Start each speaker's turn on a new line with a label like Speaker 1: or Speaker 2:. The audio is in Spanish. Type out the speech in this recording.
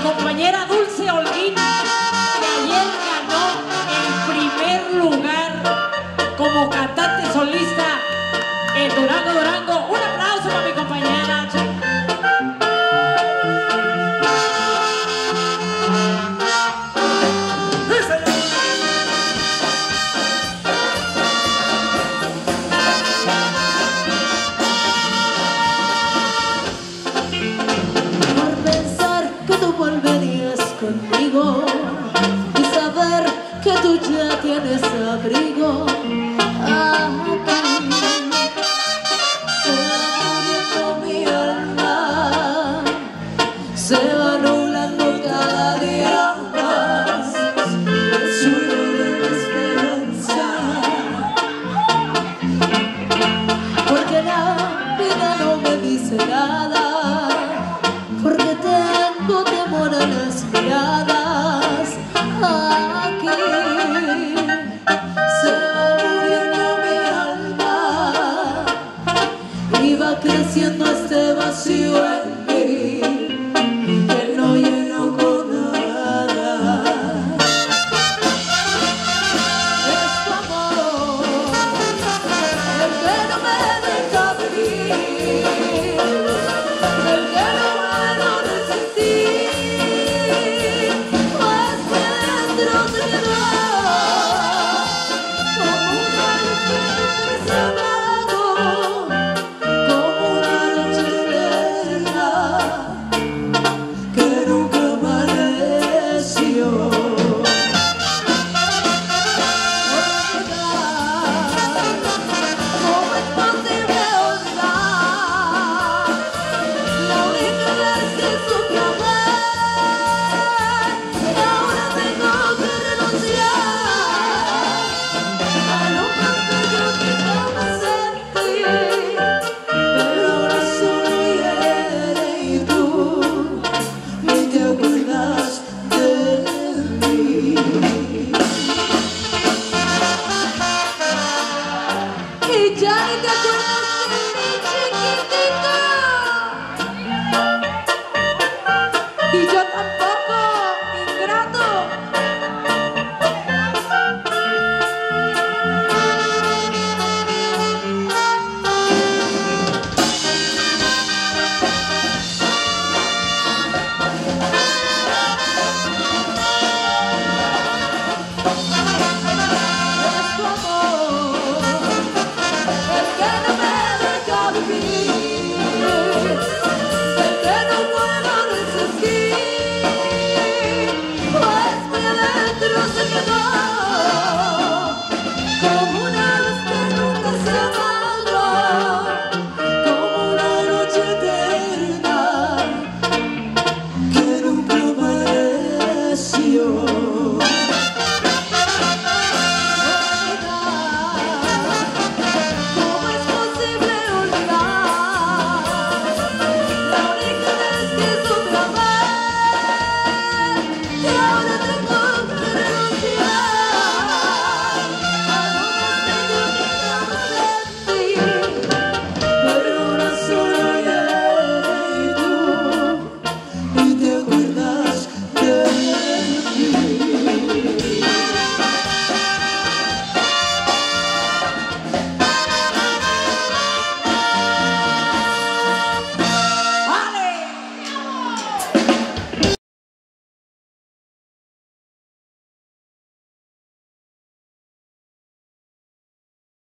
Speaker 1: compañera Dulce Holguín, que ayer ganó el primer lugar como cantante solista en Durango, Durango. Un aplauso para mi compañera.
Speaker 2: Volverías conmigo y saber que tú ya tienes abrigo aquí. Se va muriendo mi alma, se va nublando cada día más el sueño de la esperanza, porque la vida no me dice nada, porque tengo temor a las miradas aquí. Se va muriendo mi alma y va creciendo este vacío en mí que no lleno con nada. Es tu amor el que no me deja vivir, el que no ya ni te acuerdas.